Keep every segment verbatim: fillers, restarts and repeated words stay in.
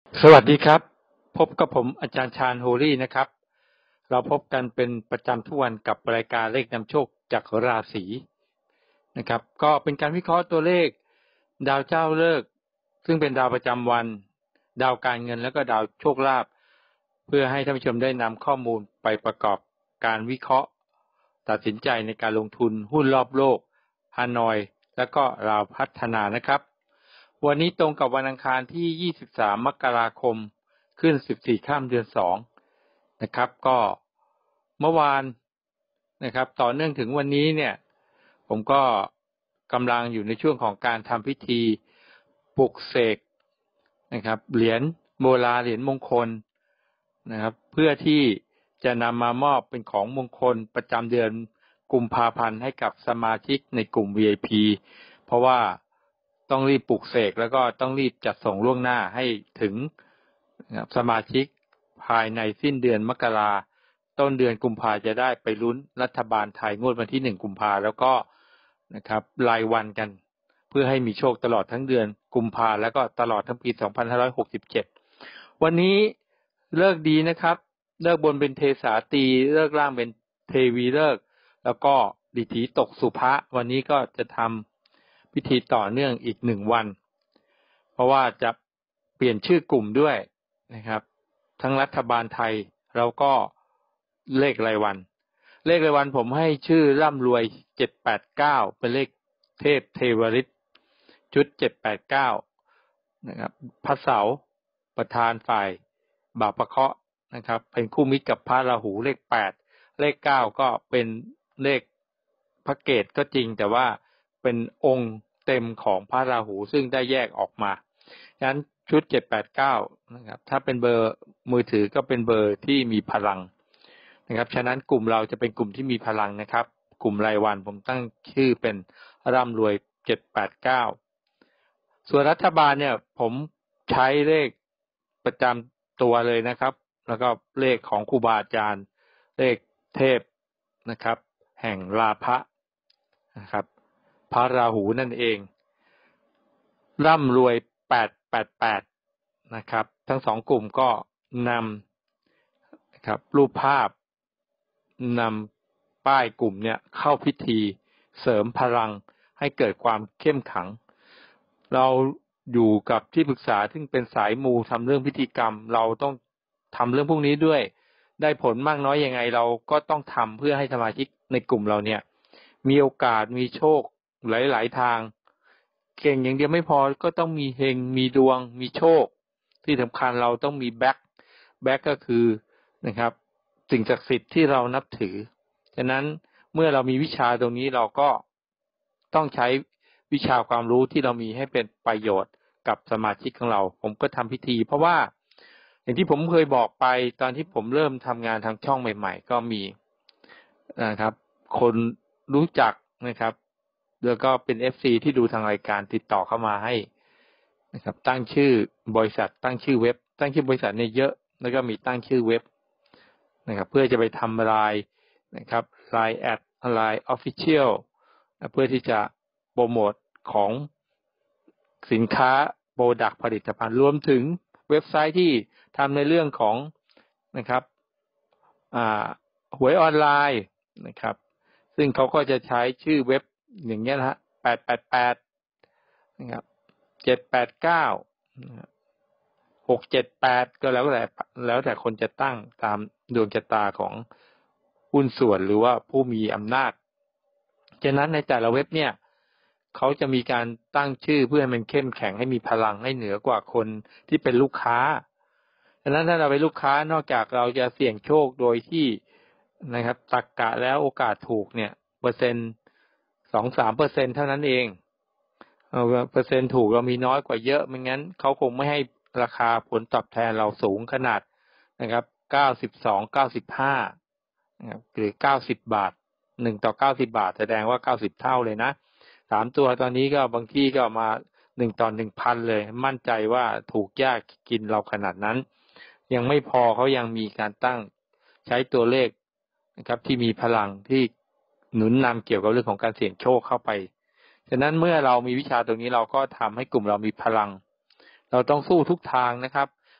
สวัสดีครับพบกับผมอาจารย์ชาญโฮลี่นะครับเราพบกันเป็นประจำทุกวันกับรายการเลขนำโชคจากราศีนะครับก็เป็นการวิเคราะห์ตัวเลขดาวเจ้าฤกษ์ซึ่งเป็นดาวประจำวันดาวการเงินแล้วก็ดาวโชคลาภเพื่อให้ท่านผู้ชมได้นำข้อมูลไปประกอบการวิเคราะห์ตัดสินใจในการลงทุนหุ้นรอบโลกฮานอยแล้วก็ลาวพัฒนานะครับวันนี้ตรงกับวันอังคารที่ยี่สิบสามมกราคมขึ้นสิบสี่ค่ำเดือนสองนะครับก็เมื่อวานนะครับต่อเนื่องถึงวันนี้เนี่ยผมก็กำลังอยู่ในช่วงของการทำพิธีปลุกเสกนะครับเหรียญโบราณเหรียญมงคลนะครับเพื่อที่จะนำมามอบเป็นของมงคลประจำเดือนกุมภาพันธ์ให้กับสมาชิกในกลุ่ม วี ไอ พี เพราะว่าต้องรีบปลุกเสกแล้วก็ต้องรีบจัดส่งล่วงหน้าให้ถึงสมาชิกภายในสิ้นเดือนมกราต้นเดือนกุมภาจะได้ไปลุ้นรัฐบาลไทยงวดวันที่หนึ่งกุมภาแล้วก็นะครับรายวันกันเพื่อให้มีโชคตลอดทั้งเดือนกุมภาแล้วก็ตลอดทั้งปีสองพันห้าร้อยหกสิบเจ็ดวันนี้เลิกดีนะครับเลิกบนเป็นเทสาตีเลิกล่างเป็นเทวีเลิกแล้วก็ดิถีตกสุภะวันนี้ก็จะทำพิธีต่อเนื่องอีกหนึ่งวันเพราะว่าจะเปลี่ยนชื่อกลุ่มด้วยนะครับทั้งรัฐบาลไทยแล้วก็เลขรายวันเลขรายวันผมให้ชื่อร่ำรวยเจ็ดแปดเก้าเป็นเลขเทพเทวฤทธิ์ชุดเจ็ดแปดเก้านะครับพระเสาร์ประธานฝ่ายบาปเคราะห์นะครับเป็นคู่มิตรกับพระราหูเลขแปดเลขเก้าก็เป็นเลขพระเกศก็จริงแต่ว่าเป็นองค์เต็มของพระราหูซึ่งได้แยกออกมาฉะนั้นชุดเจ็ดแปดเก้านะครับถ้าเป็นเบอร์มือถือก็เป็นเบอร์ที่มีพลังนะครับฉะนั้นกลุ่มเราจะเป็นกลุ่มที่มีพลังนะครับกลุ่มรายวันผมตั้งชื่อเป็นร่ำรวยเจ็ดแปดเก้าส่วนรัฐบาลเนี่ยผมใช้เลขประจำตัวเลยนะครับแล้วก็เลขของครูบาอาจารย์เลขเทพนะครับแห่งราพะนะครับพระราหูนั่นเองร่ำรวยแปดแปดแปดนะครับทั้งสองกลุ่มก็นำนะครับรูปภาพนำป้ายกลุ่มเนี่ยเข้าพิธีเสริมพลังให้เกิดความเข้มขังเราอยู่กับที่ปรึกษาซึ่งเป็นสายมูทำเรื่องพิธีกรรมเราต้องทำเรื่องพวกนี้ด้วยได้ผลมากน้อยยังไงเราก็ต้องทำเพื่อให้สมาชิกในกลุ่มเราเนี่ยมีโอกาสมีโชคหลายๆทางเก่งอย่างเดียวไม่พอก็ต้องมีเฮงมีดวงมีโชคที่สำคัญเราต้องมีแบ็คแบ็คก็คือนะครับสิ่งศักดิ์สิทธิ์ที่เรานับถือฉะนั้นเมื่อเรามีวิชาตรงนี้เราก็ต้องใช้วิชาความรู้ที่เรามีให้เป็นประโยชน์กับสมาชิกของเราผมก็ทำพิธีเพราะว่าอย่างที่ผมเคยบอกไปตอนที่ผมเริ่มทำงานทางช่องใหม่ๆก็มีนะครับคนรู้จักนะครับแล้วก็เป็น เอฟ ซี ที่ดูทางรายการติดต่อเข้ามาให้นะครับตั้งชื่อบริษัทตั้งชื่อเว็บตั้งชื่อบริษัทเนี่ยเยอะแล้วก็มีตั้งชื่อเว็บนะครับเพื่อจะไปทำลายนะครับไลน์แอดไลน์ออฟฟิเชียลเพื่อที่จะโปรโมทของสินค้าโปรดักต์ผลิตภัณฑ์รวมถึงเว็บไซต์ที่ทำในเรื่องของนะครับอ่าหวยออนไลน์นะครับซึ่งเขาก็จะใช้ชื่อเว็บอย่างเงี้ยนะฮะแปดแปดแปดนะครับเจ็ดแปดเก้าหกเจ็ดแปดก็แล้วแต่แล้วแต่คนจะตั้งตามดวงชะตาของหุ้นส่วนหรือว่าผู้มีอำนาจฉะนั้นในแต่ละเว็บเนี่ยเขาจะมีการตั้งชื่อเพื่อให้มันเข้มแข็งให้มีพลังให้เหนือกว่าคนที่เป็นลูกค้าฉะนั้นถ้าเราเป็นลูกค้านอกจากเราจะเสี่ยงโชคโดยที่นะครับตรรกะแล้วโอกาสถูกเนี่ยเปอร์เซ็นต์สองสามเปอร์เซ็นต์เท่านั้นเองเอาเปอร์เซ็นต์ถูกเรามีน้อยกว่าเยอะไม่งั้นเขาคงไม่ให้ราคาผลตอบแทนเราสูงขนาดนะครับเก้าสิบสอง เก้าสิบห้านะครับหรือเก้าสิบบาทหนึ่งต่อเก้าสิบบาทแสดงว่าเก้าสิบเท่าเลยนะสามตัวตอนนี้ก็บางที่ก็มาหนึ่งต่อ หนึ่งพัน เลยมั่นใจว่าถูกยากกินเราขนาดนั้นยังไม่พอเขายังมีการตั้งใช้ตัวเลขนะครับที่มีพลังที่หนุนนำเกี่ยวกับเรื่องของการเสี่ยงโชคเข้าไปฉะนั้นเมื่อเรามีวิชาตรงนี้เราก็ทำให้กลุ่มเรามีพลังเราต้องสู้ทุกทางนะครับ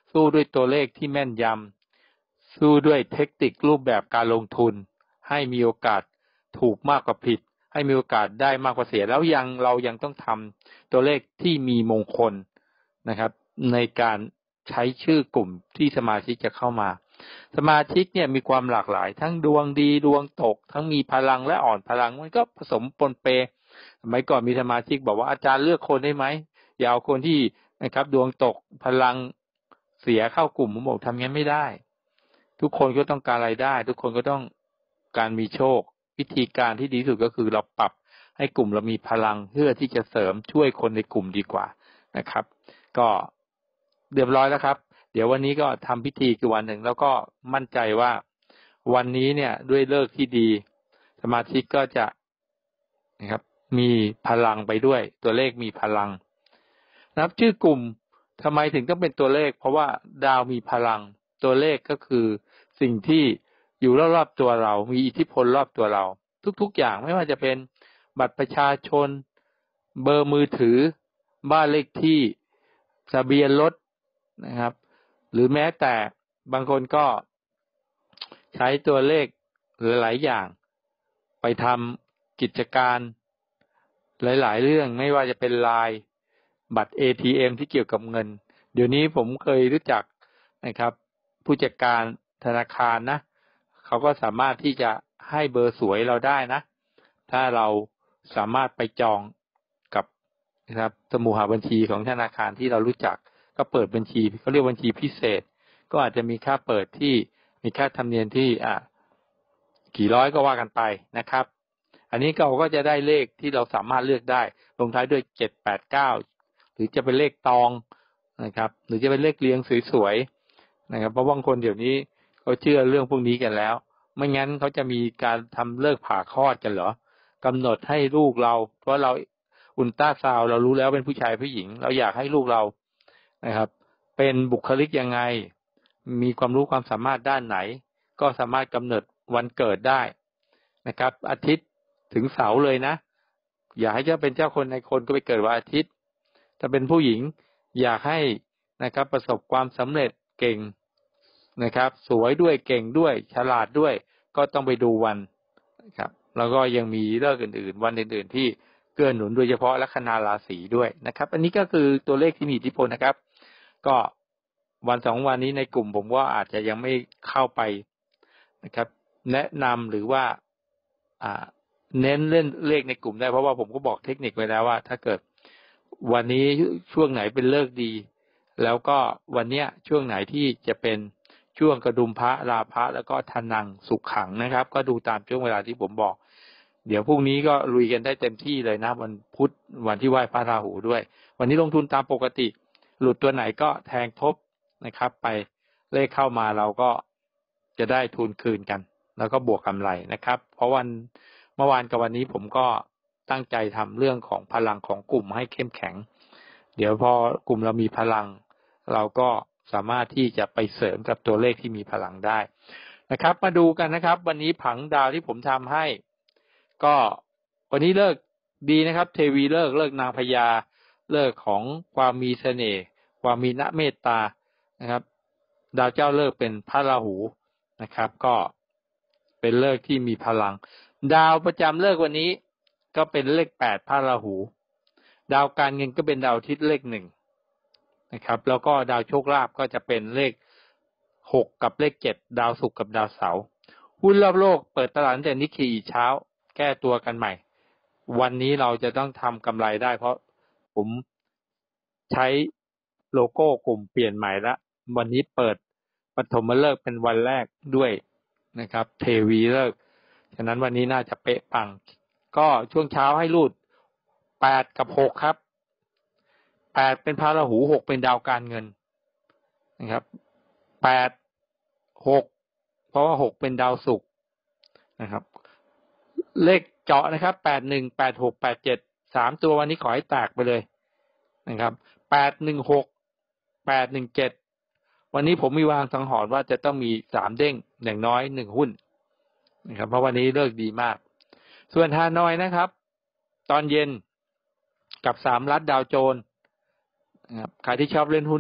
สู้ด้วยตัวเลขที่แม่นยำสู้ด้วยเทคนิครูปแบบการลงทุนให้มีโอกาสถูกมากกว่าผิดให้มีโอกาสได้มากกว่าเสียแล้วยังเรายังต้องทำตัวเลขที่มีมงคลนะครับในการใช้ชื่อกลุ่มที่สมาชิกจะเข้ามาสมาชิกเนี่ยมีความหลากหลายทั้งดวงดีดวงตกทั้งมีพลังและอ่อนพลังมันก็ผสมปนเปสมัยก่อนมีสมาชิกบอกว่าอาจารย์เลือกคนได้ไหมอย่าเอาคนที่นะครับดวงตกพลังเสียเข้ากลุ่มผมบอกทำงั้นไม่ได้ทุกคนก็ต้องการรายได้ทุกคนก็ต้องการมีโชควิธีการที่ดีที่สุดก็คือเราปรับให้กลุ่มเรามีพลังเพื่อที่จะเสริมช่วยคนในกลุ่มดีกว่านะครับก็เรียบร้อยแล้วครับเดี๋ยววันนี้ก็ทำพิธีกี่วันหนึ่งแล้วก็มั่นใจว่าวันนี้เนี่ยด้วยเลิกที่ดีสมาชิกก็จะนะครับมีพลังไปด้วยตัวเลขมีพลังนะครับชื่อกลุ่มทำไมถึงต้องเป็นตัวเลขเพราะว่าดาวมีพลังตัวเลขก็คือสิ่งที่อยู่รอบๆตัวเรามีอิทธิพลรอบตัวเราทุกๆอย่างไม่ว่าจะเป็นบัตรประชาชนเบอร์มือถือบ้านเลขที่ทะเบียนรถนะครับหรือแม้แต่บางคนก็ใช้ตัวเลขหลายๆอย่างไปทำกิจการหลายๆเรื่องไม่ว่าจะเป็นไลน์บัตร เอ ที เอ็ม ที่เกี่ยวกับเงินเดี๋ยวนี้ผมเคยรู้จักนะครับผู้จัดการธนาคารนะเขาก็สามารถที่จะให้เบอร์สวยเราได้นะถ้าเราสามารถไปจองกับนะครับสมุดหาบัญชีของธนาคารที่เรารู้จักก็เปิดบัญชีเขาเรียกบัญชีพิเศษก็อาจจะมีค่าเปิดที่มีค่าธรรมเนียมที่อ่ะกี่ร้อยก็ว่ากันไปนะครับอันนี้เราก็จะได้เลขที่เราสามารถเลือกได้ลงท้ายด้วยเจ็ด แปด เก้าหรือจะเป็นเลขตองนะครับหรือจะเป็นเลขเรียงสวยๆนะครับเพราะบางคนเดี๋ยวนี้เขาเชื่อเรื่องพวกนี้กันแล้วไม่งั้นเขาจะมีการทำเลิกผ่าคลอดกันเหรอกำหนดให้ลูกเราเพราะเราอุลตราซาวด์เรารู้แล้วเป็นผู้ชายผู้หญิงเราอยากให้ลูกเรานะครับเป็นบุคลิกยังไงมีความรู้ความสามารถด้านไหนก็สามารถกำหนดวันเกิดได้นะครับอาทิตย์ถึงเสาร์เลยนะอยากให้เจ้าเป็นเจ้าคนในคนก็ไปเกิดวันอาทิตย์ถ้าเป็นผู้หญิงอยากให้นะครับประสบความสำเร็จเก่งนะครับสวยด้วยเก่งด้วยฉลาดด้วยก็ต้องไปดูวันนะครับแล้วก็ยังมีเลิกอื่นๆวันอื่นๆที่เกื้อหนุนโดยเฉพาะลัคนาราศีด้วยนะครับอันนี้ก็คือตัวเลขที่มีอิทธิพลนะครับก็วันสองวันนี้ในกลุ่มผมว่าอาจจะยังไม่เข้าไปนะครับแนะนำหรือว่าอ่าเน้นเล่นเลขในกลุ่มได้เพราะว่าผมก็บอกเทคนิคไว้แล้วว่าถ้าเกิดวันนี้ช่วงไหนเป็นเลิกดีแล้วก็วันเนี้ยช่วงไหนที่จะเป็นช่วงกระดุมพระราพะแล้วก็ทนังสุขขังนะครับก็ดูตามช่วงเวลาที่ผมบอกเดี๋ยวพรุ่งนี้ก็ลุยกันได้เต็มที่เลยนะวันพุธวันที่ไหว้พระราหูด้วยวันนี้ลงทุนตามปกติหลุดตัวไหนก็แทงทบนะครับไปเลขเข้ามาเราก็จะได้ทุนคืนกันแล้วก็บวกกำไรนะครับเพราะวันเมื่อวานกับวันนี้ผมก็ตั้งใจทำเรื่องของพลังของกลุ่มให้เข้มแข็งเดี๋ยวพอกลุ่มเรามีพลังเราก็สามารถที่จะไปเสริมกับตัวเลขที่มีพลังได้นะครับมาดูกันนะครับวันนี้ผังดาวที่ผมทำให้ก็วันนี้เลิกดีนะครับเทวีเลิกเลิกนางพญาเลิกของความมีเสน่ห์ความมีณเมตตานะครับดาวเจ้าเลิกเป็นพระราหูนะครับก็เป็นเลิกที่มีพลังดาวประจำเลิกวันนี้ก็เป็นเลขแปดพระราหูดาวการเงินก็เป็นดาวอาทิตย์เลขหนึ่งนะครับแล้วก็ดาวโชคลาภก็จะเป็นเลขหกกับเลขเจ็ดดาวศุกร์กับดาวเสาร์หุ้นรอบโลกเปิดตลาดตั้งแต่นิกเกิลเช้าแก้ตัวกันใหม่วันนี้เราจะต้องทำกำไรได้เพราะผมใช้โลโก้กลุ่มเปลี่ยนใหม่ละวันนี้เปิดปฐมฤกษ์เป็นวันแรกด้วยนะครับเทวีฤกษ์ฉะนั้นวันนี้น่าจะเป๊ะปังก็ช่วงเช้าให้รูดแปดกับหกครับแปดเป็นพระราหูหกเป็นดาวการเงินนะครับแปด หกเพราะว่าหกเป็นดาวศุกร์นะครับเลขเจาะนะครับแปด หนึ่ง แปด หก แปด เจ็ดสามตัววันนี้ขอให้แตกไปเลยนะครับแปด หนึ่ง หก แปด หนึ่ง เจ็ดวันนี้ผมมีวางสังหรณ์ว่าจะต้องมีสามเด้งอย่างน้อยหนึ่งหุ้นนะครับเพราะวันนี้เลิกดีมากส่วนฮานอยนะครับตอนเย็นกับสามลัดดาวโจนส์นะครับใครที่ชอบเล่นหุ้นดึก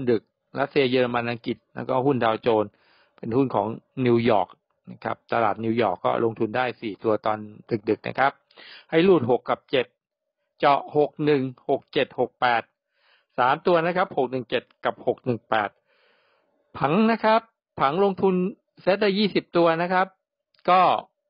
รัสเซียเยอรมันอังกฤษแล้วก็หุ้นดาวโจนส์เป็นหุ้นของนิวยอร์กนะครับตลาดนิวยอร์กก็ลงทุนได้สี่ตัวตอนดึกๆนะครับให้รูดหกกับเจ็ดเจาะหก หนึ่ง หก เจ็ด หก แปดสามตัวนะครับหก หนึ่ง เจ็ดกับหก หนึ่ง แปดผังนะครับผังลงทุนเซตได้ยี่สิบตัวนะครับก็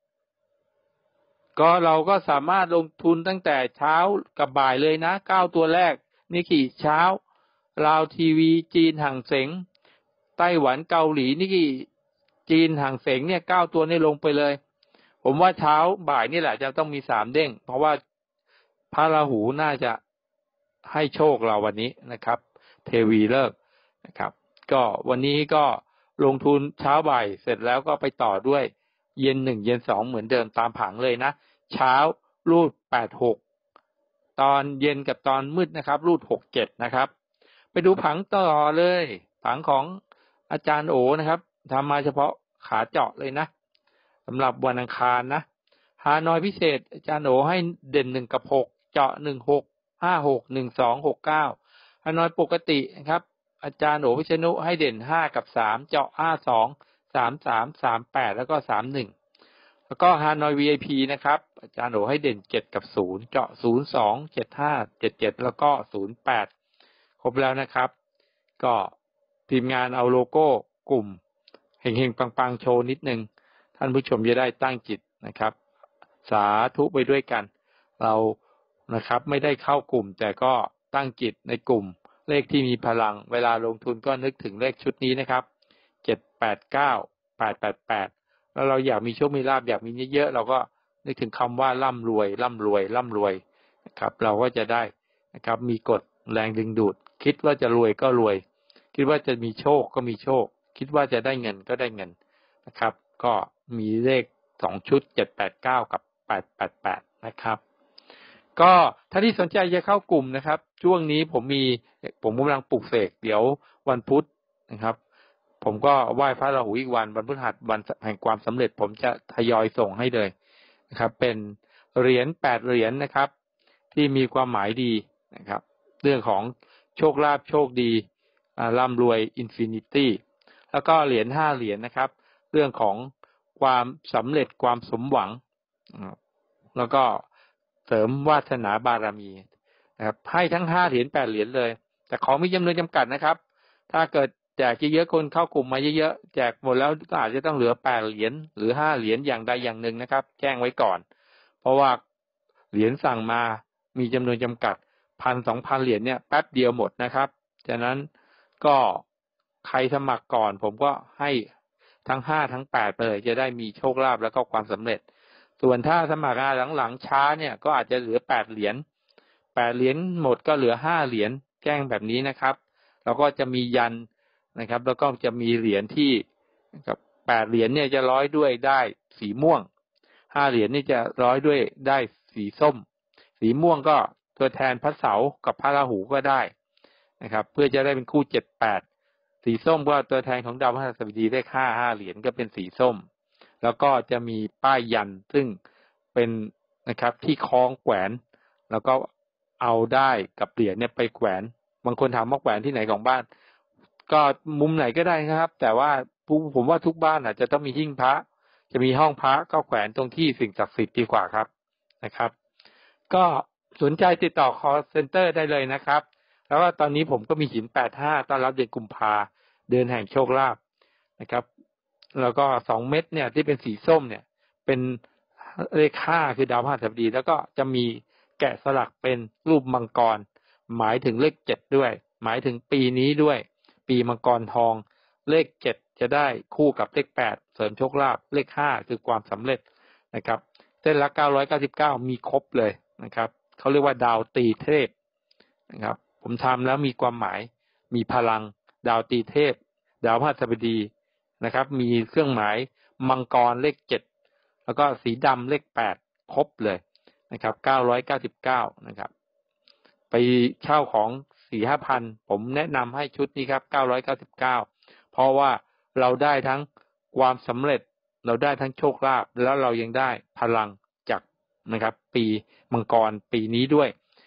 ก็เราก็สามารถลงทุนตั้งแต่เช้ากับบ่ายเลยนะเก้าตัวแรกนี่กี่เช้าลาวทีวีจีนห่างเส็งไต้หวันเกาหลีนี่กี่จีนห่างเส็งเนี่ยเก้าตัวนี่ลงไปเลยผมว่าเช้าบ่ายนี่แหละจะต้องมีสามเด้งเพราะว่าพระราหูน่าจะให้โชคเราวันนี้นะครับเทวีเลิกนะครับก็วันนี้ก็ลงทุนเช้าบ่ายเสร็จแล้วก็ไปต่อด้วยเย็นหนึ่งเย็นสองเหมือนเดิมตามผังเลยนะเช้ารูดแปด หกตอนเย็นกับตอนมืดนะครับรูดหก เจ็ดนะครับไปดูผังต่อเลยผังของอาจารย์โอนะครับทำมาเฉพาะขาเจาะเลยนะสำหรับวันอังคารนะฮานอยพิเศษอาจารย์โอให้เด่นหนึ่งกับหกเจาะหนึ่ง หก ห้า หก หนึ่ง สอง หก เก้าฮานอยปกตินะครับอาจารย์โอวิษณุให้เด่นห้ากับสามเจาะห้า สอง สาม สาม สาม แปดแล้วก็สาม หนึ่งแล้วก็ฮานอย วี ไอ พี นะครับอาจารย์โอให้เด่นเจ็ดกับศูนย์เจาะศูนย์ สอง เจ็ด ห้า เจ็ด เจ็ดแล้วก็ศูนย์ แปดครบแล้วนะครับก็ทีมงานเอาโลโก้กลุ่มเฮงๆปังๆโชว์นิดนึงท่านผู้ชมจะได้ตั้งจิตนะครับสาธุไปด้วยกันเรานะครับไม่ได้เข้ากลุ่มแต่ก็ตั้งจิตในกลุ่มเลขที่มีพลังเวลาลงทุนก็นึกถึงเลขชุดนี้นะครับเจ็ด แปด เก้า แปด แปด แปดแล้วเราอยากมีโชคมีลาภอยากมีเยอะๆเราก็นึกถึงคำว่าร่ำรวยร่ำรวยร่ำรวยนะครับเราก็จะได้นะครับมีกฎแรงดึงดูดคิดว่าจะรวยก็รวยคิดว่าจะมีโชคก็มีโชคคิดว่าจะได้เงินก็ได้เงินนะครับก็มีเลขสองชุดเจ็ด แปด เก้ากับแปด แปด แปดนะครับก็ถ้าที่สนใจจะเข้ากลุ่มนะครับช่วงนี้ผมมีผมกำลังปลุกเสกเดี๋ยววันพุธนะครับผมก็ไหว้พระราหูอีกวันวันพฤหัสวันแห่งความสำเร็จผมจะทยอยส่งให้เลยนะครับเป็นเหรียญแปดเหรียญนะครับที่มีความหมายดีนะครับเรื่องของโชคลาภโชคดีร่ำรวยอินฟินิตี้แล้วก็เหรียญห้าเหรียญนะครับเรื่องของความสำเร็จความสมหวังแล้วก็เสริมวาสนาบารมีนะครับให้ทั้งห้าเหรียญแปดเหรียญเลยแต่ของมีจำนวนจำกัดนะครับถ้าเกิดแจกเยอะๆคนเข้ากลุ่มมาเยอะๆแจกหมดแล้วก็อาจจะต้องเหลือแปดเหรียญหรือห้าเหรียญอย่างใดอย่างหนึ่งนะครับแจ้งไว้ก่อนเพราะว่าเหรียญสั่งมามีจำนวนจำกัด พัน สองพัน เหรียญเนี่ยแป๊บเดียวหมดนะครับฉะนั้นก็ใครสมัครก่อนผมก็ให้ทั้งห้าทั้งแปดไปเลยจะได้มีโชคลาภแล้วก็ความสำเร็จส่วนถ้าสมัครงานหลังๆช้าเนี่ยก็อาจจะเหลือแปดเหรียญแปดเหรียญหมดก็เหลือห้าเหรียญแจ้งแบบนี้นะครับแล้วก็จะมียันนะครับแล้วก็จะมีเหรียญที่นะครับแปดเหรียญเนี่ยจะร้อยด้วยได้สีม่วงห้าเหรียญนี่จะร้อยด้วยได้สีส้มสีม่วงก็ตัวแทนพระเสาร์กับพระราหูก็ได้นะครับเพื่อจะได้เป็นคู่เจ็ด แปดสีส้มก็ตัวแทนของดาวพฤหัสบดีเลขห้า ห้าเหรียญก็เป็นสีส้มแล้วก็จะมีป้ายยันซึ่งเป็นนะครับที่คล้องแขวนแล้วก็เอาได้กับเหรียญเนี่ยไปแขวนบางคนถามว่าแขวนที่ไหนของบ้านก็มุมไหนก็ได้นะครับแต่ว่าผมว่าทุกบ้านอาจจะต้องมีหิ้งพระจะมีห้องพระก็แขวนตรงที่สิ่งศักดิ์สิทธิ์ดีกว่าครับนะครับก็สนใจติดต่อ call center ได้เลยนะครับแล้วก็ตอนนี้ผมก็มีหินแปดห้าต้อนรับเดือนกุมภาเดือนแห่งโชคลาภนะครับแล้วก็สองเม็ดเนี่ยที่เป็นสีส้มเนี่ยเป็นเลขห้าคือดาวพฤหัสบดีแล้วก็จะมีแกะสลักเป็นรูปมังกรหมายถึงเลขเจ็ดด้วยหมายถึงปีนี้ด้วยปีมังกรทองเลขเจ็ดจะได้คู่กับเลขแปดเสริมโชคลาภเลขห้าคือความสำเร็จนะครับเส้นละเก้าร้อยเก้าสิบเก้ามีครบเลยนะครับเขาเรียกว่าดาวตีเทพนะครับผมทำแล้วมีความหมายมีพลังดาวตีเทพดาวพฤหัสบดีนะครับมีเครื่องหมายมังกรเลขเจ็ดแล้วก็สีดำเลขแปดครบเลยนะครับเก้าร้อยเก้าสิบเก้านะครับไปเช่าของ สี่ ห้าพัน ผมแนะนำให้ชุดนี้ครับเก้าร้อยเก้าสิบเก้าเพราะว่าเราได้ทั้งความสำเร็จเราได้ทั้งโชคลาภแล้วเรายังได้พลังจากนะครับปีมังกรปีนี้ด้วย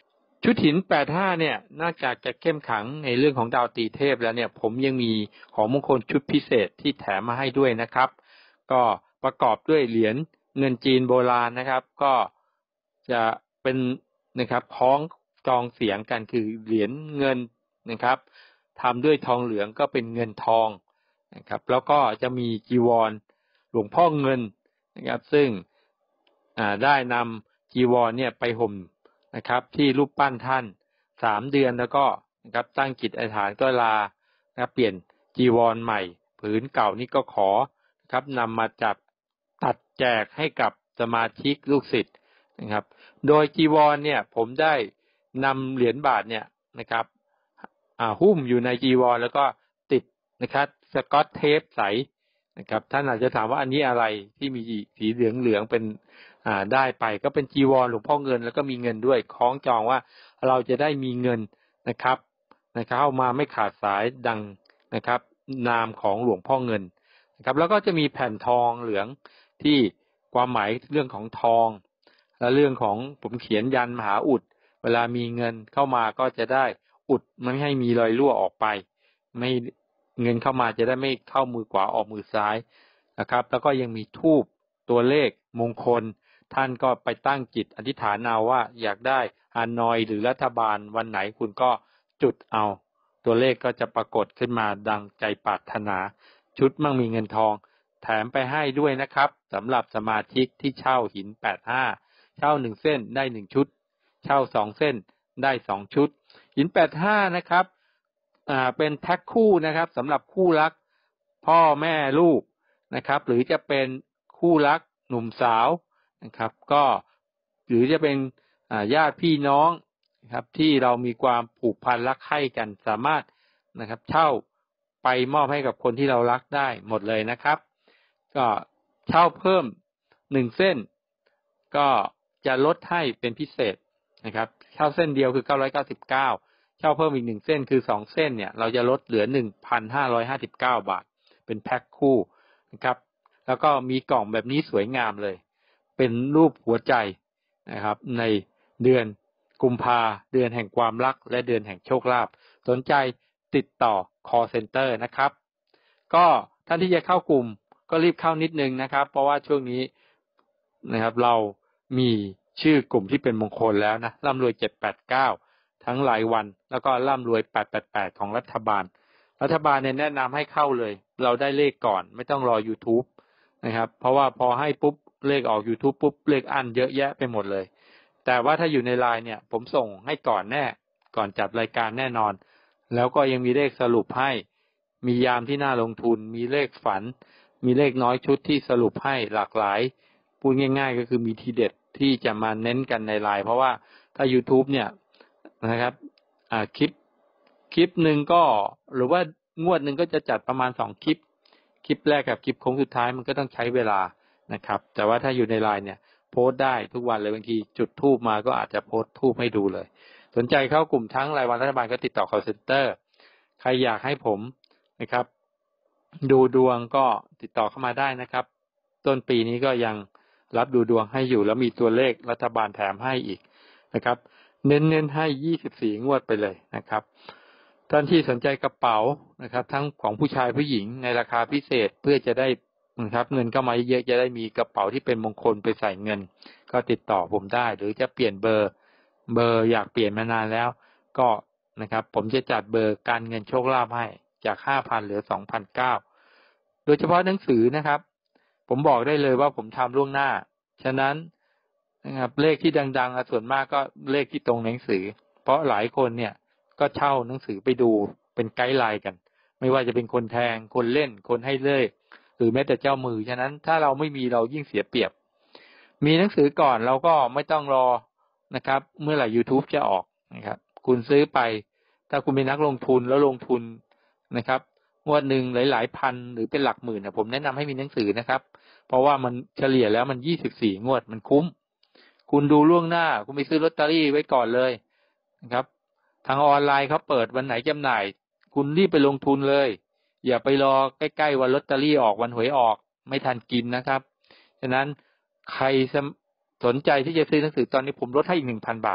ชุดหินแปดห้าเนี่ยนอกจากจะเข้มขังในเรื่องของดาวตีเทพแล้วเนี่ยผมยังมีของมงคลชุดพิเศษที่แถมมาให้ด้วยนะครับก็ประกอบด้วยเหรียญเงินจีนโบราณนะครับก็จะเป็นนะครับคล้องจองเสียงกันคือเหรียญเงินนะครับทำด้วยทองเหลืองก็เป็นเงินทองนะครับแล้วก็จะมีจีวรหลวงพ่อเงินนะครับซึ่งได้นำจีวรเนี่ยไปห่มนะครับที่รูปปั้นท่านสามเดือนแล้วก็นะครับตั้งจิตอธิษฐานก็ลานะครับเปลี่ยนจีวรใหม่ผืนเก่านี่ก็ขอนะครับนำมาจัดตัดแจกให้กับสมาชิกลูกศิษย์นะครับโดยจีวรเนี่ยผมได้นำเหรียญบาทเนี่ยนะครับหุ้มอยู่ในจีวรแล้วก็ติดนะครับสกอตเทปใสนะครับท่านอาจจะถามว่าอันนี้อะไรที่มีสีเหลืองๆเป็นอ่าได้ไปก็เป็นจีวรหลวงพ่อเงินแล้วก็มีเงินด้วยคล้องจองว่าเราจะได้มีเงินนะครับนะครับเข้ามาไม่ขาดสายดังนะครับนามของหลวงพ่อเงินนะครับแล้วก็จะมีแผ่นทองเหลืองที่ความหมายเรื่องของทองและเรื่องของผมเขียนยันมหาอุดเวลามีเงินเข้ามาก็จะได้อุดไม่ให้มีรอยรั่วออกไปไม่เงินเข้ามาจะได้ไม่เข้ามือขวาออกมือซ้ายนะครับแล้วก็ยังมีธูปตัวเลขมงคลท่านก็ไปตั้งจิตอธิษฐานเอาว่าอยากได้ฮานอยหรือรัฐบาลวันไหนคุณก็จุดเอาตัวเลขก็จะปรากฏขึ้นมาดังใจปรารถนาชุดมั่งมีเงินทองแถมไปให้ด้วยนะครับสำหรับสมาชิกที่เช่าหินแปดห้าเช่าหนึ่งเส้นได้หนึ่งชุดเช่าสองเส้นได้สองชุดหินแปดห้านะครับอ่าเป็นแพ็คคู่นะครับสำหรับคู่รักพ่อแม่ลูกนะครับหรือจะเป็นคู่รักหนุ่มสาวนะครับก็หรือจะเป็นญาติพี่น้องนะครับที่เรามีความผูกพันรักใคร่กันสามารถนะครับเช่าไปมอบให้กับคนที่เรารักได้หมดเลยนะครับก็เช่าเพิ่มหนึ่งเส้นก็จะลดให้เป็นพิเศษนะครับเช่าเส้นเดียวคือเก้าร้อยเก้าสิบเก้าเช่าเพิ่มอีกหนึ่งเส้นคือสองเส้นเนี่ยเราจะลดเหลือ หนึ่งพันห้าร้อยห้าสิบเก้า บาทเป็นแพ็คคู่นะครับแล้วก็มีกล่องแบบนี้สวยงามเลยเป็นรูปหัวใจนะครับในเดือนกุมภาเดือนแห่งความรักและเดือนแห่งโชคลาภสนใจติดต่อ call center นะครับก็ท่านที่จะเข้ากลุ่มก็รีบเข้านิดนึงนะครับเพราะว่าช่วงนี้นะครับเรามีชื่อกลุ่มที่เป็นมงคลแล้วนะร่ำรวยเจ็ดแปดเก้าทั้งรายวันแล้วก็ร่ำรวยแปดแปดแปดของรัฐบาลรัฐบาลเนี่ยแนะนำให้เข้าเลยเราได้เลขก่อนไม่ต้องรอ YouTube นะครับเพราะว่าพอให้ปุ๊บเลขออก YouTube ปุ๊บเลขอั้นเยอะแยะไปหมดเลยแต่ว่าถ้าอยู่ในไลน์เนี่ยผมส่งให้ก่อนแน่ก่อนจัดรายการแน่นอนแล้วก็ยังมีเลขสรุปให้มียามที่น่าลงทุนมีเลขฝันมีเลขน้อยชุดที่สรุปให้หลากหลายพูดง่ายๆก็คือมีทีเด็ดที่จะมาเน้นกันในไลน์เพราะว่าถ้า YouTube เนี่ยนะครับอ่าคลิปคลิปนึงก็หรือว่างวดนึงก็จะจัดประมาณสองคลิปคลิปแรกกับคลิปโค้งสุดท้ายมันก็ต้องใช้เวลานะครับแต่ว่าถ้าอยู่ในไลน์เนี่ยโพสต์ได้ทุกวันเลยบางทีจุดธูปมาก็อาจจะโพสต์ธูปให้ดูเลยสนใจเข้ากลุ่มทั้งรายวันรัฐบาลก็ติดต่อ call center ใครอยากให้ผมนะครับดูดวงก็ติดต่อเข้ามาได้นะครับต้นปีนี้ก็ยังรับดูดวงให้อยู่แล้วมีตัวเลขรัฐบาลแถมให้อีกนะครับเน้นๆให้ยี่สิบสี่งวดไปเลยนะครับท่านที่สนใจกระเป๋านะครับทั้งของผู้ชายผู้หญิงในราคาพิเศษเพื่อจะได้นะครับเงินเข้ามาเยอะจะได้มีกระเป๋าที่เป็นมงคลไปใส่เงินก็ติดต่อผมได้หรือจะเปลี่ยนเบอร์เบอร์อยากเปลี่ยนมานานแล้วก็นะครับผมจะจัดเบอร์การเงินโชคลาภให้จาก ห้าพัน เหลือ สองพันเก้าร้อย โดยเฉพาะหนังสือนะครับผมบอกได้เลยว่าผมทำล่วงหน้าฉะนั้นนะครับเลขที่ดังๆส่วนมากก็เลขที่ตรงหนังสือเพราะหลายคนเนี่ยก็เช่าหนังสือไปดูเป็นไกด์ไลน์กันไม่ว่าจะเป็นคนแทงคนเล่นคนให้เลขหรือแม้แต่เจ้ามือฉะนั้นถ้าเราไม่มีเรายิ่งเสียเปรียบมีหนังสือก่อนเราก็ไม่ต้องรอนะครับเมื่อไหร่ YouTube จะออกนะครับคุณซื้อไปถ้าคุณเป็นนักลงทุนแล้วลงทุนนะครับงวดหนึ่งหลายๆพันหรือเป็นหลักหมื่นนะผมแนะนำให้มีหนังสือนะครับเพราะว่ามันเฉลี่ยแล้วมันยี่สิบสี่งวดมันคุ้มคุณดูล่วงหน้าคุณไปซื้อลอตเตอรี่ไว้ก่อนเลยนะครับทางออนไลน์เขาเปิดวันไหนจำหน่ายคุณรีบไปลงทุนเลยอย่าไปรอใกล้ๆวันลอตเตอรี่ออกวันหวยออกไม่ทันกินนะครับฉะนั้นใครสนใจที่จะซื้อหนังสือตอนนี้ผมลดให้อีก หนึ่งพัน บาท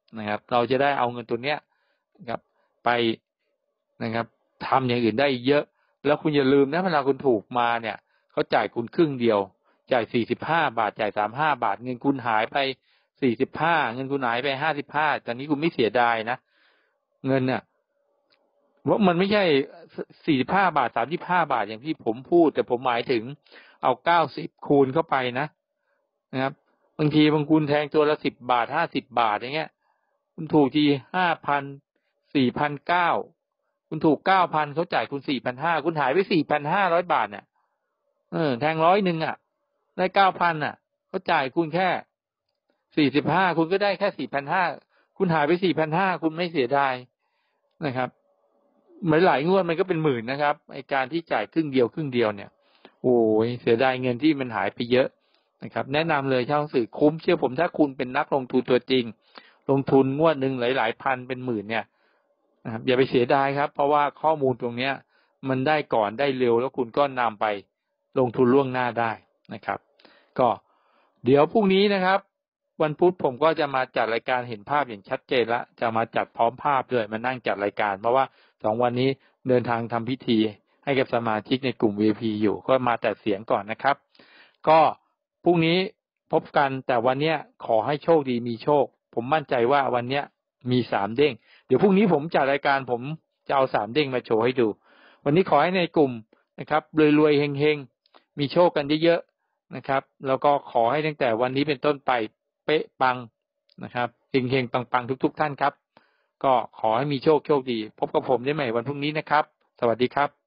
นะครับ เราจะได้เอาเงินตัวเนี้ยนะครับไปนะครับทำอย่างอื่นได้เยอะแล้วคุณอย่าลืมนะเวลาคุณถูกมาเนี่ยเขาจ่ายคุณครึ่งเดียวจ่ายสี่สิบห้าบาทจ่ายสามสิบห้าบาทเงินคุณหายไปสี่สิบห้าเงินคุณหายไปห้าสิบห้าตอนนี้คุณไม่เสียดายนะเงินเนี่ยว่ามันไม่ใช่สี่สิบห้าบาทสามสิบห้าบาทอย่างที่ผมพูดแต่ผมหมายถึงเอาเก้าสิบคูณเข้าไปนะนะครับบางทีบางคุณแทงตัวละสิบบาทห้าสิบบาทอย่างเงี้ยคุณถูกทีห้าพันสี่พันเก้าคุณถูกเก้าพันเขาจ่ายคุณสี่พันห้าคุณหายไปสี่พันห้าร้อยบาทเนี่ยเออแทงร้อยหนึ่งอ่ะได้เก้าพันอ่ะเขาจ่ายคุณแค่สี่สิบห้าคุณก็ได้แค่สี่พันห้าคุณหายไปสี่พันห้าคุณไม่เสียดายนะครับเหมือนหลายงวดมันก็เป็นหมื่นนะครับไอการที่จ่ายครึ่งเดียวครึ่งเดียวเนี่ยโอ้ยเสียดายเงินที่มันหายไปเยอะนะครับแนะนำเลยเช่าหนังสือคุ้มเชื่อผมถ้าคุณเป็นนักลงทุนตัวจริงลงทุนงวดหนึ่งหลายๆพันเป็นหมื่นเนี่ยนะครับอย่าไปเสียดายครับเพราะว่าข้อมูลตรงเนี้ยมันได้ก่อนได้เร็วแล้วคุณก็นำไปลงทุนล่วงหน้าได้นะครับก็เดี๋ยวพรุ่งนี้นะครับวันพุธผมก็จะมาจัดรายการเห็นภาพอย่างชัดเจนละจะมาจัดพร้อมภาพด้วยมานั่งจัดรายการเพราะว่าสองวันนี้เดินทางทำพิธีให้กับสมาชิกในกลุ่ม วี ไอ พี อยู่ก็มาแต่เสียงก่อนนะครับก็พรุ่งนี้พบกันแต่วันเนี้ยขอให้โชคดีมีโชคผมมั่นใจว่าวันเนี้ยมีสามเด้งเดี๋ยวพรุ่งนี้ผมจัดรายการผมจะเอาสามเด้งมาโชว์ให้ดูวันนี้ขอให้ในกลุ่มนะครับรวยๆเฮงๆมีโชคกันเยอะๆนะครับแล้วก็ขอให้ตั้งแต่วันนี้เป็นต้นไปเป๊ะปังนะครับเฮงๆปังๆทุกๆท่านครับก็ขอให้มีโชคโชคดีพบกับผมได้ใหม่วันพรุ่งนี้นะครับสวัสดีครับ